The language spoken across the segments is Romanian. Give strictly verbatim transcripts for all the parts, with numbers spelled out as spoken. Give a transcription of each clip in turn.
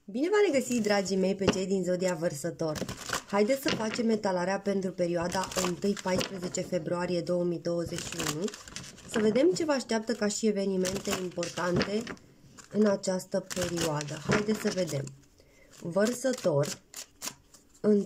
Bine v-am regăsit, dragii mei, pe cei din Zodia Vărsător. Haideți să facem etalarea pentru perioada unu paisprezece februarie două mii douăzeci și unu. Să vedem ce vă așteaptă ca și evenimente importante în această perioadă. Haideți să vedem. Vărsător, unu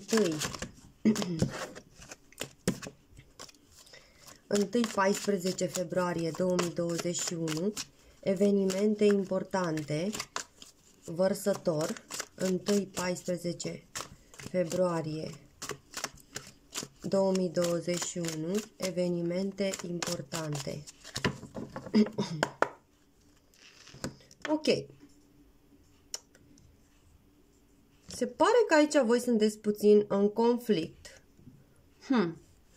paisprezece februarie două mii douăzeci și unu, evenimente importante. Vărsător, unu paisprezece februarie două mii douăzeci și unu, evenimente importante. Ok. Se pare că aici voi sunteți puțin în conflict. Hmm.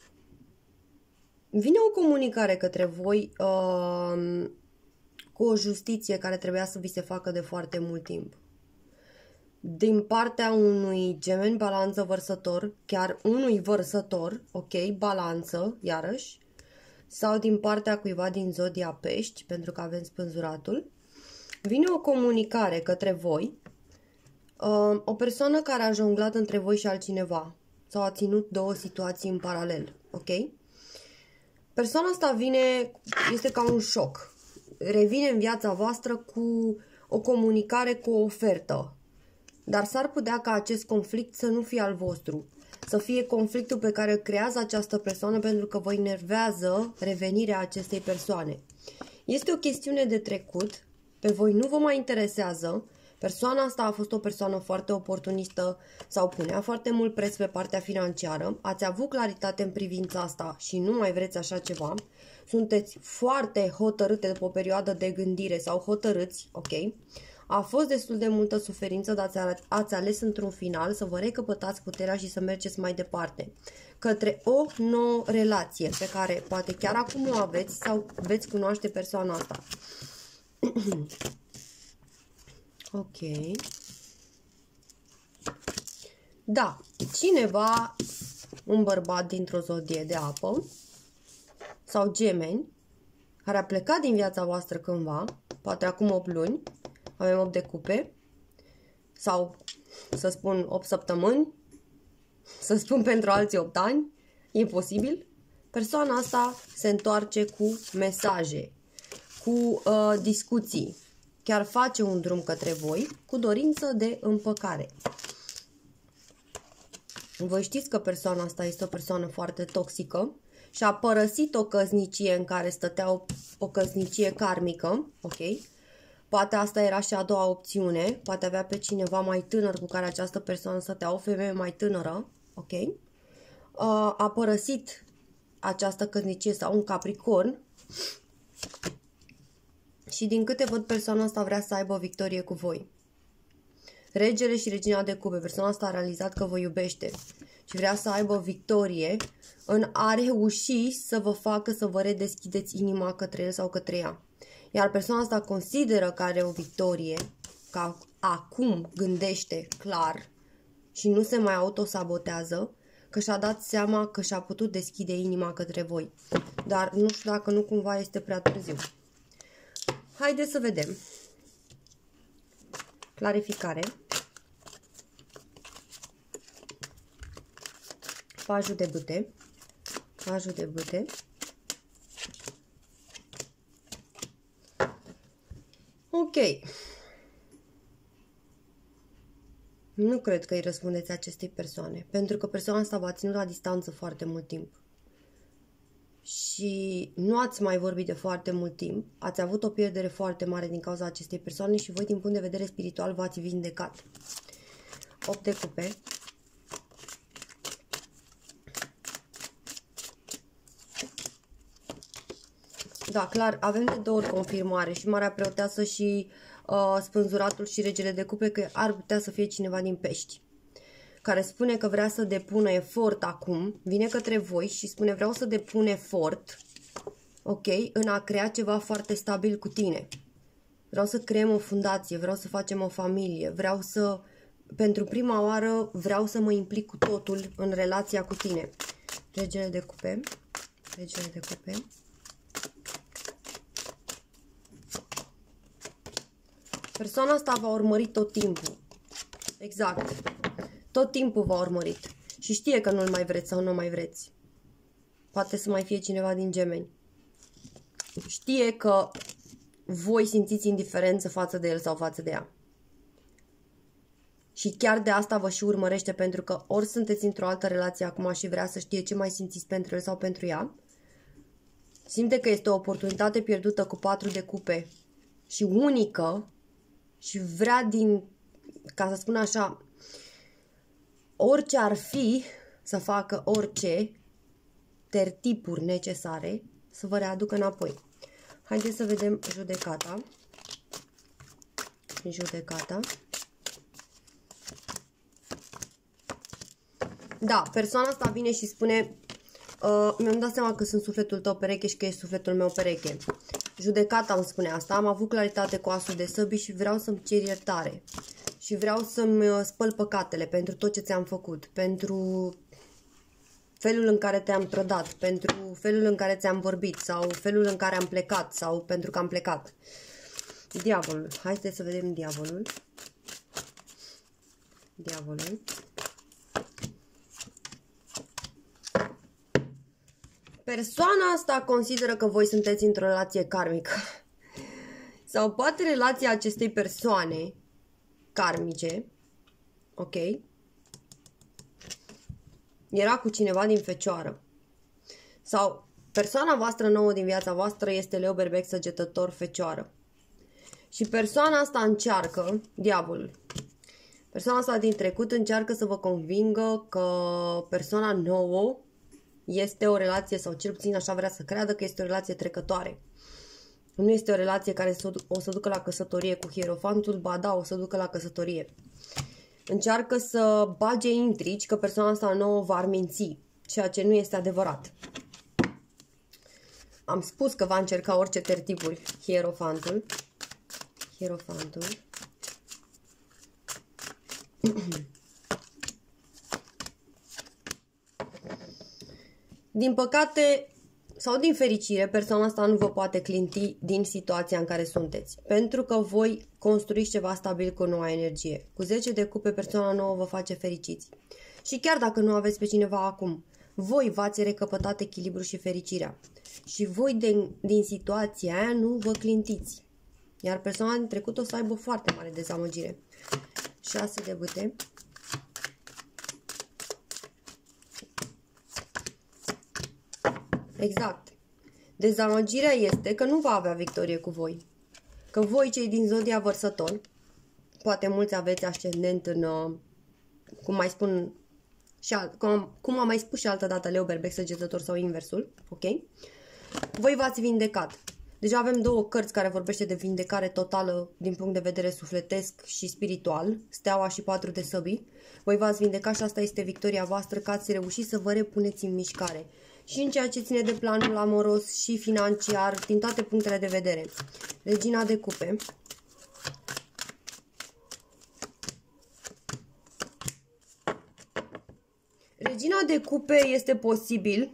Vine o comunicare către voi uh, cu o justiție care trebuia să vi se facă de foarte mult timp. Din partea unui Gemeni, Balanță, Vărsător, chiar unui Vărsător, ok, Balanță, iarăși, sau din partea cuiva din Zodia Pești, pentru că avem spânzuratul, vine o comunicare către voi, uh, o persoană care a jonglat între voi și altcineva, sau a ținut două situații în paralel, ok? Persoana asta vine, este ca un șoc, revine în viața voastră cu o comunicare, cu o ofertă. Dar s-ar putea ca acest conflict să nu fie al vostru, să fie conflictul pe care îl creează această persoană pentru că vă enervează revenirea acestei persoane. Este o chestiune de trecut, pe voi nu vă mai interesează, persoana asta a fost o persoană foarte oportunistă sau punea foarte mult preț pe partea financiară, ați avut claritate în privința asta și nu mai vreți așa ceva, sunteți foarte hotărâte după o perioadă de gândire sau hotărâți, ok? A fost destul de multă suferință, dar ați ales într-un final să vă recăpătați puterea și să mergeți mai departe către o nouă relație pe care poate chiar acum o aveți sau veți cunoaște persoana asta. Ok. Da, cineva, un bărbat dintr-o zodie de apă sau gemeni, care a plecat din viața voastră cândva, poate acum opt luni, avem opt de cupe, sau să spun opt săptămâni, să spun pentru alții opt ani, e posibil. Persoana asta se întoarce cu mesaje, cu uh, discuții, chiar face un drum către voi cu dorință de împăcare. Voi știți că persoana asta este o persoană foarte toxică și a părăsit o căsnicie în care stătea o, o căsnicie karmică, ok? Poate asta era și a doua opțiune, poate avea pe cineva mai tânăr cu care această persoană stătea, o femeie mai tânără, ok? Uh, a părăsit această căsnicie sau un capricorn și din câte văd persoana asta vrea să aibă victorie cu voi. Regele și regina de cupe, persoana asta a realizat că vă iubește și vrea să aibă victorie în a reuși să vă facă să vă redeschideți inima către el sau către ea. Iar persoana asta consideră că are o victorie, că acum gândește clar și nu se mai autosabotează, că și-a dat seama că și-a putut deschide inima către voi. Dar nu știu dacă nu cumva este prea târziu. Haideți să vedem. Clarificare. Pajul de bâte. Pajul de bâte. Ok. Nu cred că îi răspundeți acestei persoane, pentru că persoana asta v-a ținut la distanță foarte mult timp. Și nu ați mai vorbit de foarte mult timp, ați avut o pierdere foarte mare din cauza acestei persoane și voi, din punct de vedere spiritual, v-ați vindecat. opt de cupe. Da, clar, avem de două ori confirmare, și Marea Preoteasă și uh, Spânzuratul și Regele de cupe, că ar putea să fie cineva din Pești, care spune că vrea să depună efort acum, vine către voi și spune vreau să depun efort, ok, în a crea ceva foarte stabil cu tine. Vreau să creăm o fundație, vreau să facem o familie, vreau să, pentru prima oară, vreau să mă implic cu totul în relația cu tine. Regele de cupe, Regele de cupe. Persoana asta va urmări tot timpul. Exact. Tot timpul v-a urmărit. Și știe că nu-l mai vreți sau nu mai vreți. Poate să mai fie cineva din Gemeni. Știe că voi simțiți indiferență față de el sau față de ea. Și chiar de asta vă și urmărește, pentru că ori sunteți într-o altă relație acum și vrea să știe ce mai simțiți pentru el sau pentru ea. Simte că este o oportunitate pierdută cu patru de cupe și unică și vrea din, ca să spun așa, orice ar fi să facă orice tertipuri necesare să vă readucă înapoi. Haideți să vedem judecata. Judecata. Da, persoana asta vine și spune uh, mi-am dat seama că sunt sufletul tău pereche și că ești sufletul meu pereche. Judecata îmi spune asta. Am avut claritate cu asul de săbii și vreau să-mi cer iertare. Și vreau să-mi spăl păcatele pentru tot ce ți-am făcut. Pentru felul în care te-am trădat. Pentru felul în care ți-am vorbit. Sau felul în care am plecat. Sau pentru că am plecat. Diavolul. Haideți să vedem diavolul. Diavolul. Persoana asta consideră că voi sunteți într-o relație karmică. Sau poate relația acestei persoane karmice, ok, era cu cineva din Fecioară. Sau persoana voastră nouă din viața voastră este Leu, Berbec, Săgetător, Fecioară. Și persoana asta încearcă, diavolul, persoana asta din trecut încearcă să vă convingă că persoana nouă este o relație, sau cel puțin așa vrea să creadă, că este o relație trecătoare. Nu este o relație care o să ducă la căsătorie cu Hierofantul, ba da, o să ducă la căsătorie. Încearcă să bage intrigi că persoana asta nouă v-ar minți, ceea ce nu este adevărat. Am spus că va încerca orice tertipuri Hierofantul. Hierofantul. Din păcate sau din fericire, persoana asta nu vă poate clinti din situația în care sunteți. Pentru că voi construiți ceva stabil cu noua energie. Cu zece de cupe, persoana nouă vă face fericiți. Și chiar dacă nu aveți pe cineva acum, voi v-ați recăpătat echilibru și fericirea. Și voi din, din situația aia nu vă clintiți. Iar persoana din trecut o să aibă foarte mare dezamăgire. șase de bâte. Exact. Dezamăgirea este că nu va avea victorie cu voi. Că voi, cei din zodia Vărsător, poate mulți aveți ascendent în, cum mai spun, și alt, cum, cum am mai spus și altă dată, Leu, Berbec, Săgetător sau inversul, ok? Voi v-ați vindecat. Deja avem două cărți care vorbește de vindecare totală din punct de vedere sufletesc și spiritual, Steaua și Patru de săbii. Voi v-ați vindecat și asta este victoria voastră, că ați reușit să vă repuneți în mișcare. Și în ceea ce ține de planul amoros și financiar, din toate punctele de vedere. Regina de cupe. Regina de cupe este posibil.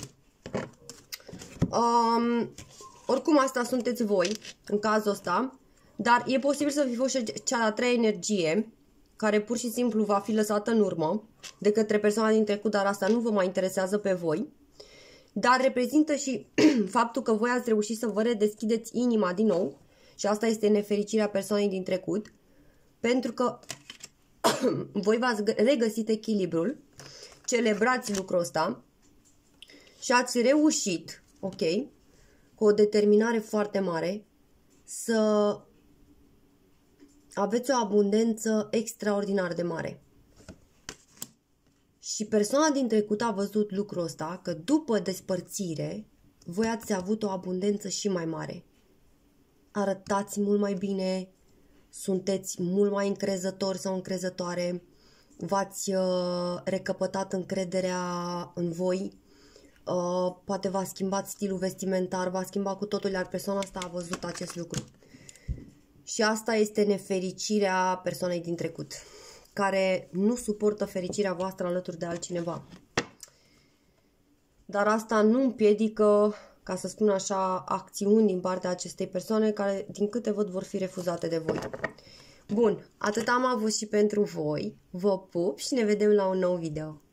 Um, oricum asta sunteți voi, în cazul ăsta. Dar e posibil să fi fost și cea de-a treia energie, care pur și simplu va fi lăsată în urmă de către persoana din trecut, dar asta nu vă mai interesează pe voi. Dar reprezintă și faptul că voi ați reușit să vă redeschideți inima din nou. Și asta este nefericirea persoanei din trecut. Pentru că voi v-ați regăsit echilibrul. Celebrați lucrul ăsta. Și ați reușit, ok, cu o determinare foarte mare, să aveți o abundență extraordinar de mare. Și persoana din trecut a văzut lucrul ăsta, că după despărțire, voi ați avut o abundență și mai mare. Arătați mult mai bine, sunteți mult mai încrezători sau încrezătoare, v-ați uh, recăpătat încrederea în voi, uh, poate v-a schimbat stilul vestimentar, v-a schimbat cu totul, iar persoana asta a văzut acest lucru. Și asta este nefericirea persoanei din trecut, care nu suportă fericirea voastră alături de altcineva. Dar asta nu împiedică, ca să spun așa, acțiuni din partea acestei persoane care, din câte văd, vor fi refuzate de voi. Bun, atât am avut și pentru voi. Vă pup și ne vedem la un nou video.